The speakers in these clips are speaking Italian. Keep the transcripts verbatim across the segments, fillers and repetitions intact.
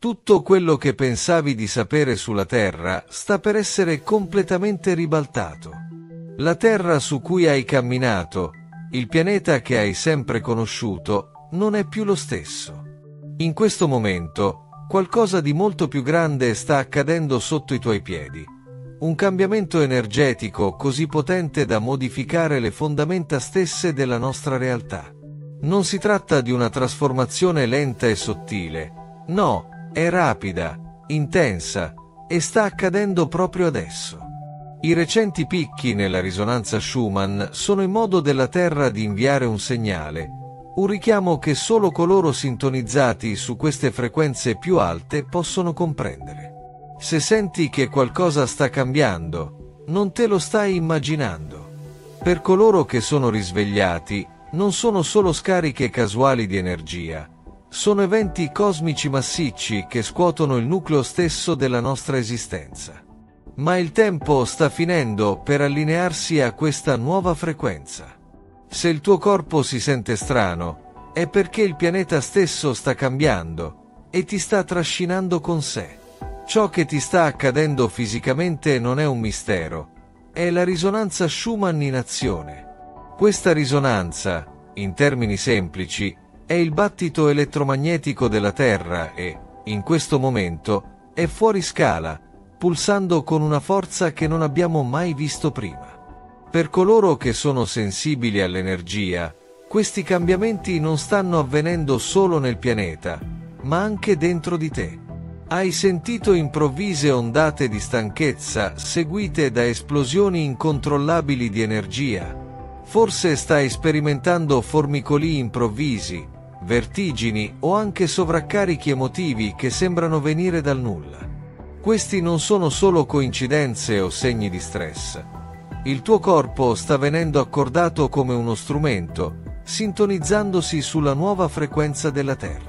Tutto quello che pensavi di sapere sulla Terra sta per essere completamente ribaltato. La Terra su cui hai camminato, il pianeta che hai sempre conosciuto, non è più lo stesso. In questo momento, qualcosa di molto più grande sta accadendo sotto i tuoi piedi. Un cambiamento energetico così potente da modificare le fondamenta stesse della nostra realtà. Non si tratta di una trasformazione lenta e sottile, no, è rapida, intensa, e sta accadendo proprio adesso. I recenti picchi nella risonanza Schumann sono il modo della Terra di inviare un segnale, un richiamo che solo coloro sintonizzati su queste frequenze più alte possono comprendere. Se senti che qualcosa sta cambiando, non te lo stai immaginando. Per coloro che sono risvegliati, non sono solo scariche casuali di energia, sono eventi cosmici massicci che scuotono il nucleo stesso della nostra esistenza. Ma il tempo sta finendo per allinearsi a questa nuova frequenza. Se il tuo corpo si sente strano, è perché il pianeta stesso sta cambiando e ti sta trascinando con sé. Ciò che ti sta accadendo fisicamente non è un mistero, è la risonanza Schumann in azione. Questa risonanza, in termini semplici, è il battito elettromagnetico della Terra e, in questo momento, è fuori scala, pulsando con una forza che non abbiamo mai visto prima. Per coloro che sono sensibili all'energia, questi cambiamenti non stanno avvenendo solo nel pianeta, ma anche dentro di te. Hai sentito improvvise ondate di stanchezza seguite da esplosioni incontrollabili di energia? Forse stai sperimentando formicolii improvvisi, vertigini o anche sovraccarichi emotivi che sembrano venire dal nulla. Questi non sono solo coincidenze o segni di stress. Il tuo corpo sta venendo accordato come uno strumento, sintonizzandosi sulla nuova frequenza della Terra.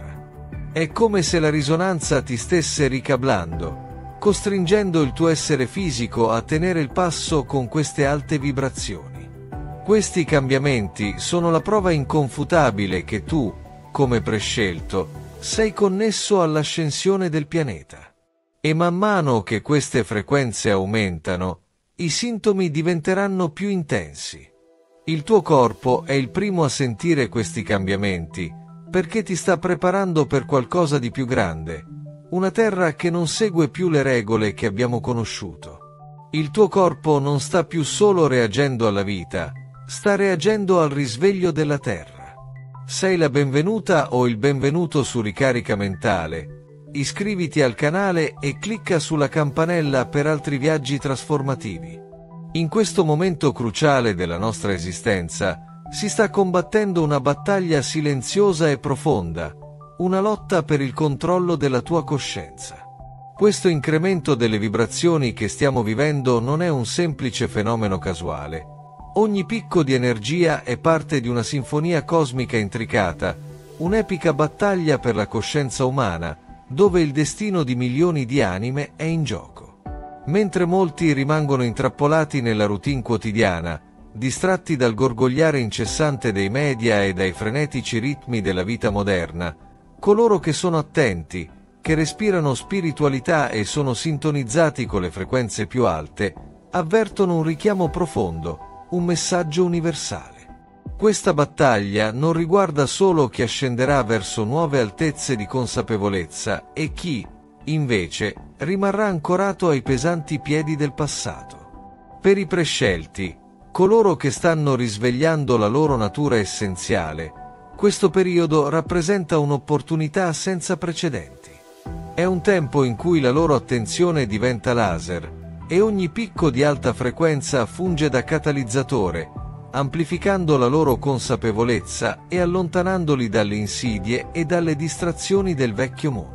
È come se la risonanza ti stesse ricablando, costringendo il tuo essere fisico a tenere il passo con queste alte vibrazioni. Questi cambiamenti sono la prova inconfutabile che tu, come prescelto, sei connesso all'ascensione del pianeta. E man mano che queste frequenze aumentano, i sintomi diventeranno più intensi. Il tuo corpo è il primo a sentire questi cambiamenti, perché ti sta preparando per qualcosa di più grande, una Terra che non segue più le regole che abbiamo conosciuto. Il tuo corpo non sta più solo reagendo alla vita, sta reagendo al risveglio della Terra. Sei la benvenuta o il benvenuto su Ricarica Mentale. Iscriviti al canale e clicca sulla campanella per altri viaggi trasformativi. In questo momento cruciale della nostra esistenza, si sta combattendo una battaglia silenziosa e profonda, una lotta per il controllo della tua coscienza. Questo incremento delle vibrazioni che stiamo vivendo non è un semplice fenomeno casuale. Ogni picco di energia è parte di una sinfonia cosmica intricata, un'epica battaglia per la coscienza umana, dove il destino di milioni di anime è in gioco. Mentre molti rimangono intrappolati nella routine quotidiana, distratti dal gorgogliare incessante dei media e dai frenetici ritmi della vita moderna, coloro che sono attenti, che respirano spiritualità e sono sintonizzati con le frequenze più alte, avvertono un richiamo profondo, un messaggio universale. Questa battaglia non riguarda solo chi ascenderà verso nuove altezze di consapevolezza e chi, invece, rimarrà ancorato ai pesanti piedi del passato. Per i prescelti, coloro che stanno risvegliando la loro natura essenziale, questo periodo rappresenta un'opportunità senza precedenti. È un tempo in cui la loro attenzione diventa laser e ogni picco di alta frequenza funge da catalizzatore, amplificando la loro consapevolezza e allontanandoli dalle insidie e dalle distrazioni del vecchio mondo.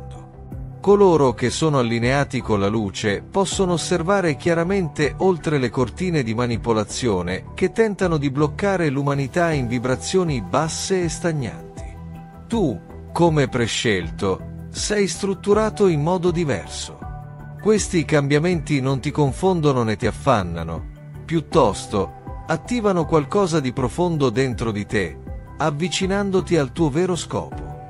Coloro che sono allineati con la luce possono osservare chiaramente oltre le cortine di manipolazione che tentano di bloccare l'umanità in vibrazioni basse e stagnanti. Tu, come prescelto, sei strutturato in modo diverso. Questi cambiamenti non ti confondono né ti affannano, piuttosto attivano qualcosa di profondo dentro di te, avvicinandoti al tuo vero scopo.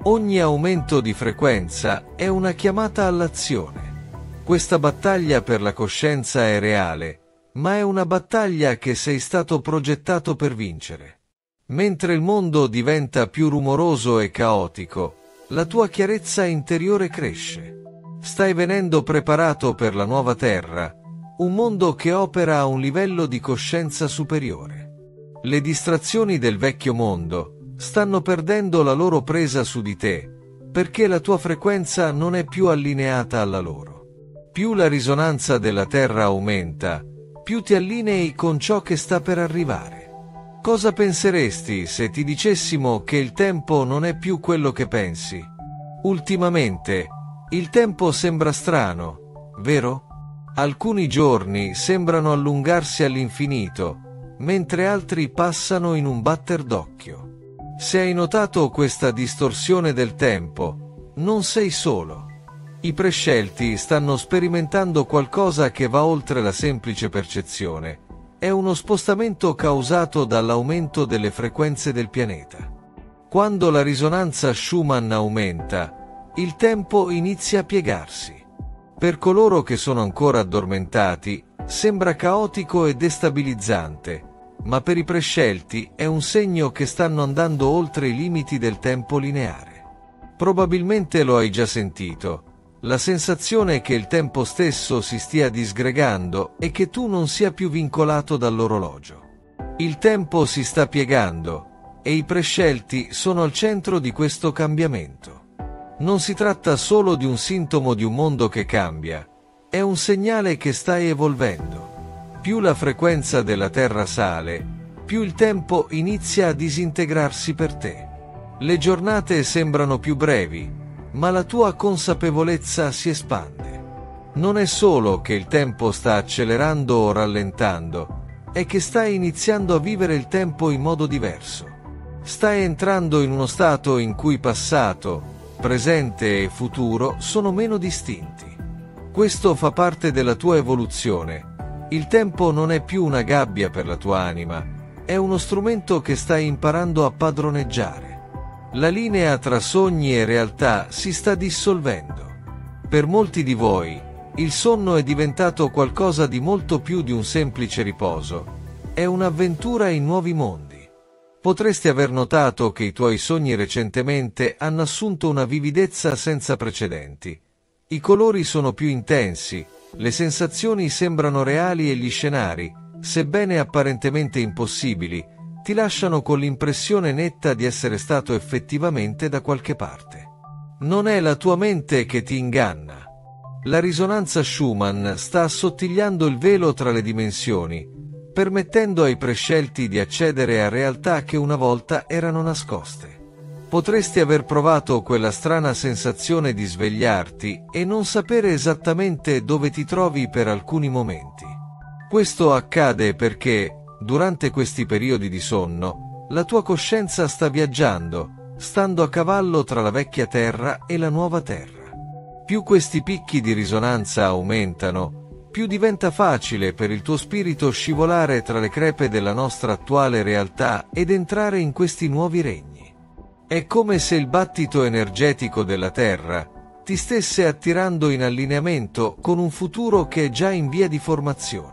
Ogni aumento di frequenza è una chiamata all'azione. Questa battaglia per la coscienza è reale, ma è una battaglia che sei stato progettato per vincere. Mentre il mondo diventa più rumoroso e caotico, la tua chiarezza interiore cresce. Stai venendo preparato per la nuova terra, un mondo che opera a un livello di coscienza superiore. Le distrazioni del vecchio mondo stanno perdendo la loro presa su di te, perché la tua frequenza non è più allineata alla loro. Più la risonanza della terra aumenta, più ti allinei con ciò che sta per arrivare. Cosa penseresti se ti dicessimo che il tempo non è più quello che pensi? Ultimamente, il tempo sembra strano, vero? Alcuni giorni sembrano allungarsi all'infinito, mentre altri passano in un batter d'occhio. Se hai notato questa distorsione del tempo, non sei solo. I prescelti stanno sperimentando qualcosa che va oltre la semplice percezione. È uno spostamento causato dall'aumento delle frequenze del pianeta. Quando la risonanza Schumann aumenta, il tempo inizia a piegarsi. Per coloro che sono ancora addormentati, sembra caotico e destabilizzante, ma per i prescelti è un segno che stanno andando oltre i limiti del tempo lineare. Probabilmente lo hai già sentito. La sensazione che il tempo stesso si stia disgregando e che tu non sia più vincolato dall'orologio. Il tempo si sta piegando e i prescelti sono al centro di questo cambiamento. Non si tratta solo di un sintomo di un mondo che cambia, è un segnale che stai evolvendo. Più la frequenza della Terra sale, più il tempo inizia a disintegrarsi per te. Le giornate sembrano più brevi, ma la tua consapevolezza si espande. Non è solo che il tempo sta accelerando o rallentando, è che stai iniziando a vivere il tempo in modo diverso. Stai entrando in uno stato in cui passato, presente e futuro sono meno distinti. Questo fa parte della tua evoluzione. Il tempo non è più una gabbia per la tua anima, è uno strumento che stai imparando a padroneggiare. La linea tra sogni e realtà si sta dissolvendo. Per molti di voi, il sonno è diventato qualcosa di molto più di un semplice riposo. È un'avventura in nuovi mondi. Potresti aver notato che i tuoi sogni recentemente hanno assunto una vividezza senza precedenti. I colori sono più intensi, le sensazioni sembrano reali e gli scenari, sebbene apparentemente impossibili, ti lasciano con l'impressione netta di essere stato effettivamente da qualche parte. Non è la tua mente che ti inganna. La risonanza Schumann sta assottigliando il velo tra le dimensioni, permettendo ai prescelti di accedere a realtà che una volta erano nascoste. Potresti aver provato quella strana sensazione di svegliarti e non sapere esattamente dove ti trovi per alcuni momenti. Questo accade perché, durante questi periodi di sonno, la tua coscienza sta viaggiando, stando a cavallo tra la vecchia terra e la nuova terra. Più questi picchi di risonanza aumentano, più diventa facile per il tuo spirito scivolare tra le crepe della nostra attuale realtà ed entrare in questi nuovi regni. È come se il battito energetico della terra ti stesse attirando in allineamento con un futuro che è già in via di formazione.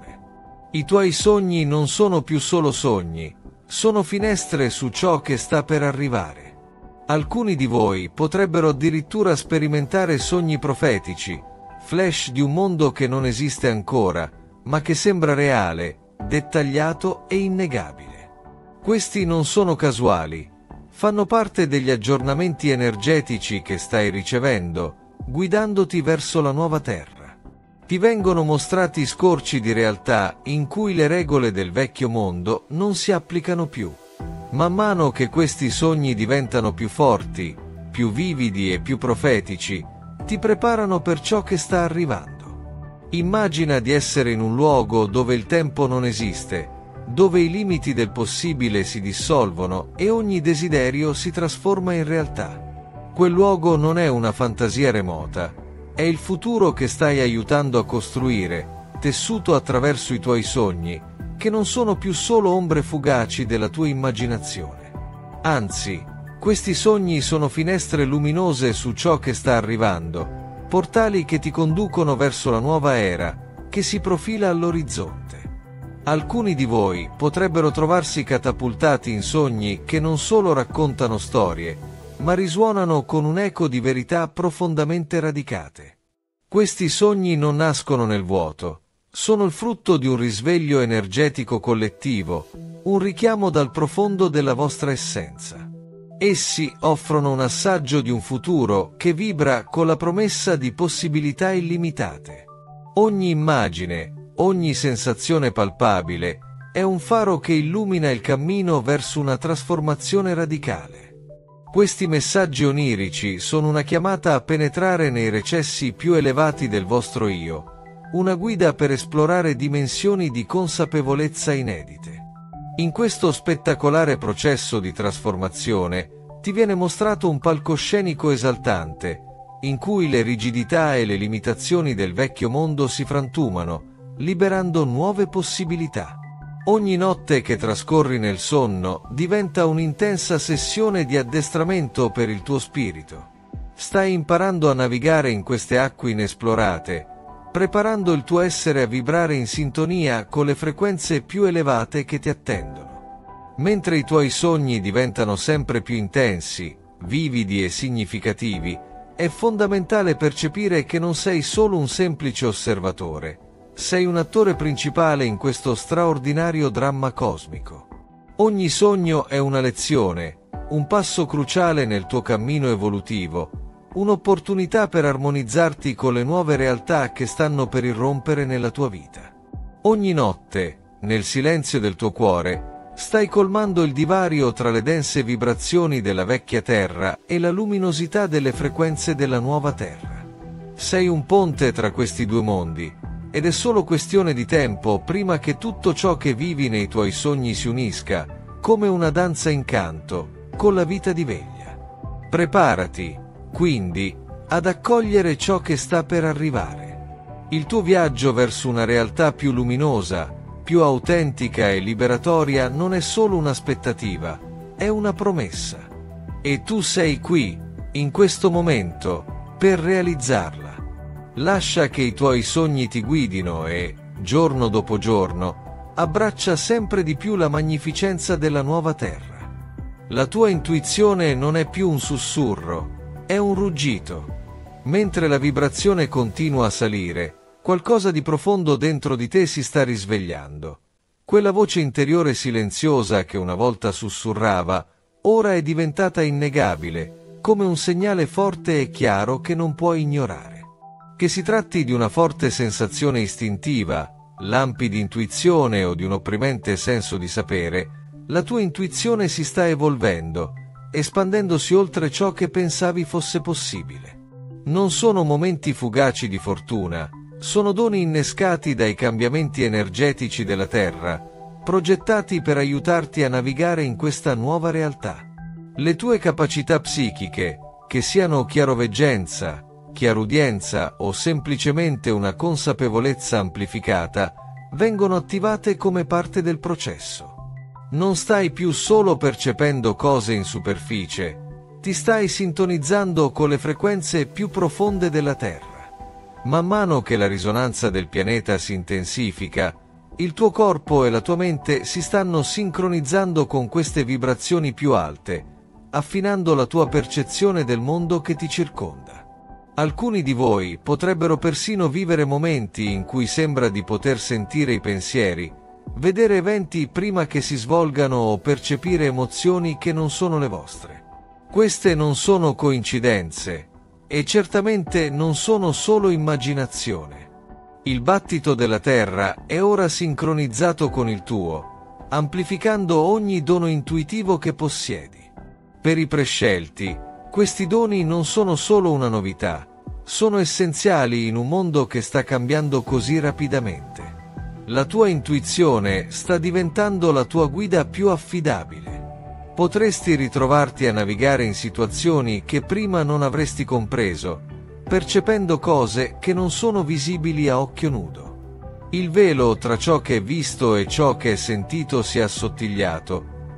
I tuoi sogni non sono più solo sogni, sono finestre su ciò che sta per arrivare. Alcuni di voi potrebbero addirittura sperimentare sogni profetici, flash di un mondo che non esiste ancora, ma che sembra reale, dettagliato e innegabile. Questi non sono casuali, fanno parte degli aggiornamenti energetici che stai ricevendo, guidandoti verso la nuova terra. Ti vengono mostrati scorci di realtà in cui le regole del vecchio mondo non si applicano più. Man mano che questi sogni diventano più forti, più vividi e più profetici, ti preparano per ciò che sta arrivando. Immagina di essere in un luogo dove il tempo non esiste, dove i limiti del possibile si dissolvono e ogni desiderio si trasforma in realtà. Quel luogo non è una fantasia remota, è il futuro che stai aiutando a costruire, tessuto attraverso i tuoi sogni, che non sono più solo ombre fugaci della tua immaginazione. Anzi, Questi sogni sono finestre luminose su ciò che sta arrivando, portali che ti conducono verso la nuova era, che si profila all'orizzonte. Alcuni di voi potrebbero trovarsi catapultati in sogni che non solo raccontano storie, ma risuonano con un'eco di verità profondamente radicate. Questi sogni non nascono nel vuoto, sono il frutto di un risveglio energetico collettivo, un richiamo dal profondo della vostra essenza. Essi offrono un assaggio di un futuro che vibra con la promessa di possibilità illimitate. Ogni immagine, ogni sensazione palpabile è un faro che illumina il cammino verso una trasformazione radicale. Questi messaggi onirici sono una chiamata a penetrare nei recessi più elevati del vostro io, una guida per esplorare dimensioni di consapevolezza inedite. In questo spettacolare processo di trasformazione ti viene mostrato un palcoscenico esaltante, in cui le rigidità e le limitazioni del vecchio mondo si frantumano, liberando nuove possibilità. Ogni notte che trascorri nel sonno diventa un'intensa sessione di addestramento per il tuo spirito. Stai imparando a navigare in queste acque inesplorate, preparando il tuo essere a vibrare in sintonia con le frequenze più elevate che ti attendono. Mentre i tuoi sogni diventano sempre più intensi, vividi e significativi, è fondamentale percepire che non sei solo un semplice osservatore, sei un attore principale in questo straordinario dramma cosmico. Ogni sogno è una lezione, un passo cruciale nel tuo cammino evolutivo, un'opportunità per armonizzarti con le nuove realtà che stanno per irrompere nella tua vita. Ogni notte, nel silenzio del tuo cuore, stai colmando il divario tra le dense vibrazioni della vecchia terra e la luminosità delle frequenze della nuova terra. Sei un ponte tra questi due mondi, ed è solo questione di tempo prima che tutto ciò che vivi nei tuoi sogni si unisca, come una danza in canto, con la vita di veglia. Preparati, quindi, ad accogliere ciò che sta per arrivare. Il tuo viaggio verso una realtà più luminosa, più autentica e liberatoria non è solo un'aspettativa, è una promessa. E tu sei qui, in questo momento, per realizzarla. Lascia che i tuoi sogni ti guidino e, giorno dopo giorno, abbraccia sempre di più la magnificenza della nuova terra. La tua intuizione non è più un sussurro, è un ruggito. Mentre la vibrazione continua a salire, qualcosa di profondo dentro di te si sta risvegliando. Quella voce interiore silenziosa che una volta sussurrava, ora è diventata innegabile, come un segnale forte e chiaro che non puoi ignorare. Che si tratti di una forte sensazione istintiva, lampi di intuizione o di un opprimente senso di sapere, la tua intuizione si sta evolvendo, espandendosi oltre ciò che pensavi fosse possibile. Non sono momenti fugaci di fortuna, sono doni innescati dai cambiamenti energetici della Terra, progettati per aiutarti a navigare in questa nuova realtà. Le tue capacità psichiche, che siano chiaroveggenza, chiarudienza o semplicemente una consapevolezza amplificata, vengono attivate come parte del processo. Non stai più solo percependo cose in superficie, ti stai sintonizzando con le frequenze più profonde della Terra. Man mano che la risonanza del pianeta si intensifica, il tuo corpo e la tua mente si stanno sincronizzando con queste vibrazioni più alte, affinando la tua percezione del mondo che ti circonda. Alcuni di voi potrebbero persino vivere momenti in cui sembra di poter sentire i pensieri, vedere eventi prima che si svolgano o percepire emozioni che non sono le vostre. Queste non sono coincidenze e certamente non sono solo immaginazione. Il battito della Terra è ora sincronizzato con il tuo, amplificando ogni dono intuitivo che possiedi. Per i prescelti, questi doni non sono solo una novità, sono essenziali in un mondo che sta cambiando così rapidamente. La tua intuizione sta diventando la tua guida più affidabile. Potresti ritrovarti a navigare in situazioni che prima non avresti compreso, percependo cose che non sono visibili a occhio nudo. Il velo tra ciò che è visto e ciò che è sentito si è assottigliato,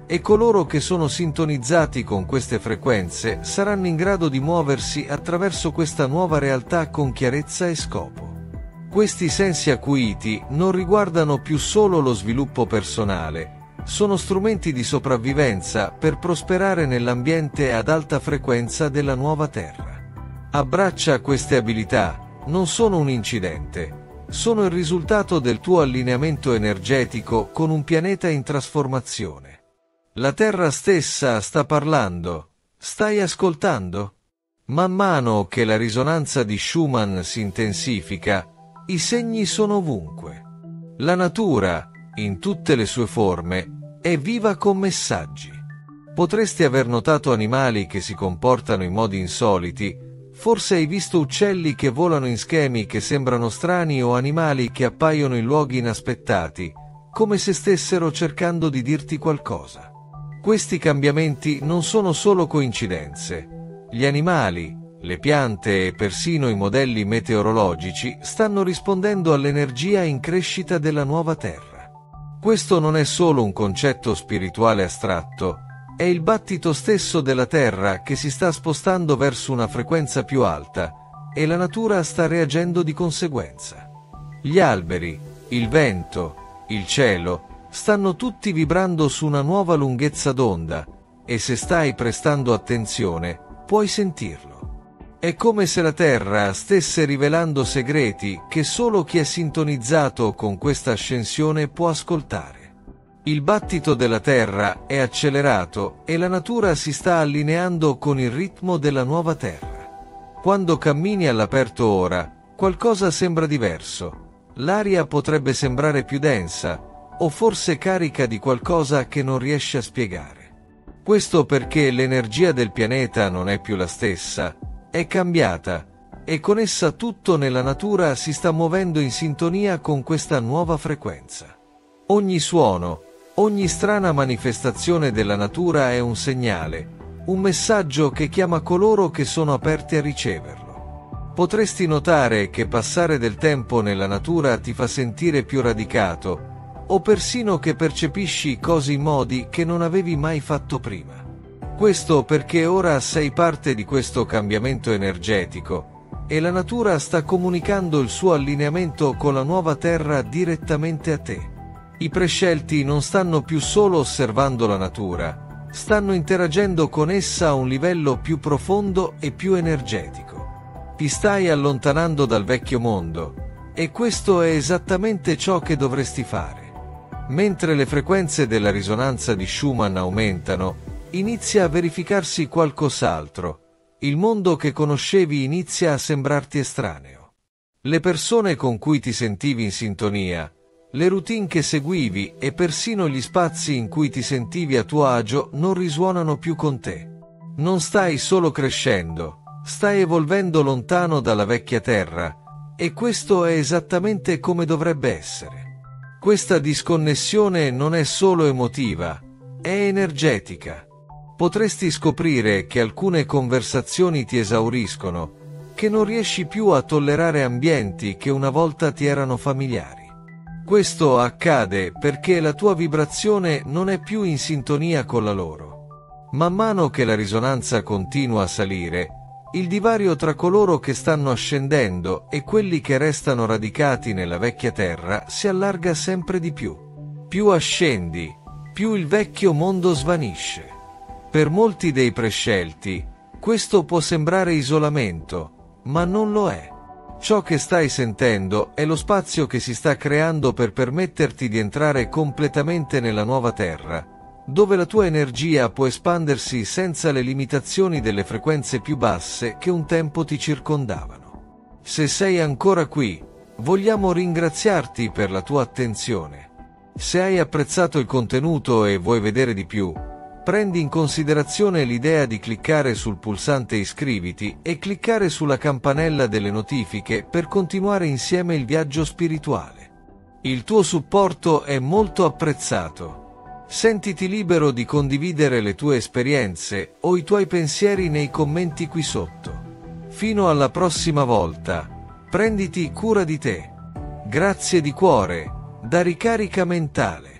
e coloro che sono sintonizzati con queste frequenze saranno in grado di muoversi attraverso questa nuova realtà con chiarezza e scopo. Questi sensi acuiti non riguardano più solo lo sviluppo personale, sono strumenti di sopravvivenza per prosperare nell'ambiente ad alta frequenza della nuova Terra. Abbraccia queste abilità, non sono un incidente, sono il risultato del tuo allineamento energetico con un pianeta in trasformazione. La Terra stessa sta parlando, stai ascoltando? Man mano che la risonanza di Schumann si intensifica, i segni sono ovunque. La natura, in tutte le sue forme, è viva con messaggi. Potresti aver notato animali che si comportano in modi insoliti, forse hai visto uccelli che volano in schemi che sembrano strani o animali che appaiono in luoghi inaspettati, come se stessero cercando di dirti qualcosa. Questi cambiamenti non sono solo coincidenze. Gli animali, le piante e persino i modelli meteorologici stanno rispondendo all'energia in crescita della nuova Terra. Questo non è solo un concetto spirituale astratto, è il battito stesso della Terra che si sta spostando verso una frequenza più alta e la natura sta reagendo di conseguenza. Gli alberi, il vento, il cielo stanno tutti vibrando su una nuova lunghezza d'onda e se stai prestando attenzione puoi sentirlo. È come se la Terra stesse rivelando segreti che solo chi è sintonizzato con questa ascensione può ascoltare. Il battito della Terra è accelerato e la natura si sta allineando con il ritmo della nuova Terra. Quando cammini all'aperto ora, qualcosa sembra diverso. L'aria potrebbe sembrare più densa, o forse carica di qualcosa che non riesci a spiegare. Questo perché l'energia del pianeta non è più la stessa, è cambiata, e con essa tutto nella natura si sta muovendo in sintonia con questa nuova frequenza. Ogni suono, ogni strana manifestazione della natura è un segnale, un messaggio che chiama coloro che sono aperti a riceverlo. Potresti notare che passare del tempo nella natura ti fa sentire più radicato, o persino che percepisci cose in modi che non avevi mai fatto prima. Questo perché ora sei parte di questo cambiamento energetico e la natura sta comunicando il suo allineamento con la nuova Terra direttamente a te. I prescelti non stanno più solo osservando la natura, stanno interagendo con essa a un livello più profondo e più energetico. Ti stai allontanando dal vecchio mondo e questo è esattamente ciò che dovresti fare. Mentre le frequenze della risonanza di Schumann aumentano, inizia a verificarsi qualcos'altro. Il mondo che conoscevi inizia a sembrarti estraneo. Le persone con cui ti sentivi in sintonia, le routine che seguivi e persino gli spazi in cui ti sentivi a tuo agio non risuonano più con te. Non stai solo crescendo, stai evolvendo lontano dalla vecchia Terra, e questo è esattamente come dovrebbe essere. Questa disconnessione non è solo emotiva, è energetica. Potresti scoprire che alcune conversazioni ti esauriscono, che non riesci più a tollerare ambienti che una volta ti erano familiari. Questo accade perché la tua vibrazione non è più in sintonia con la loro. Man mano che la risonanza continua a salire, il divario tra coloro che stanno ascendendo e quelli che restano radicati nella vecchia Terra si allarga sempre di più. Più ascendi, più il vecchio mondo svanisce. Per molti dei prescelti, questo può sembrare isolamento, ma non lo è. Ciò che stai sentendo è lo spazio che si sta creando per permetterti di entrare completamente nella nuova Terra, dove la tua energia può espandersi senza le limitazioni delle frequenze più basse che un tempo ti circondavano. Se sei ancora qui, vogliamo ringraziarti per la tua attenzione. Se hai apprezzato il contenuto e vuoi vedere di più, prendi in considerazione l'idea di cliccare sul pulsante iscriviti e cliccare sulla campanella delle notifiche per continuare insieme il viaggio spirituale. Il tuo supporto è molto apprezzato. Sentiti libero di condividere le tue esperienze o i tuoi pensieri nei commenti qui sotto. Fino alla prossima volta, prenditi cura di te. Grazie di cuore, da Ricarica Mentale.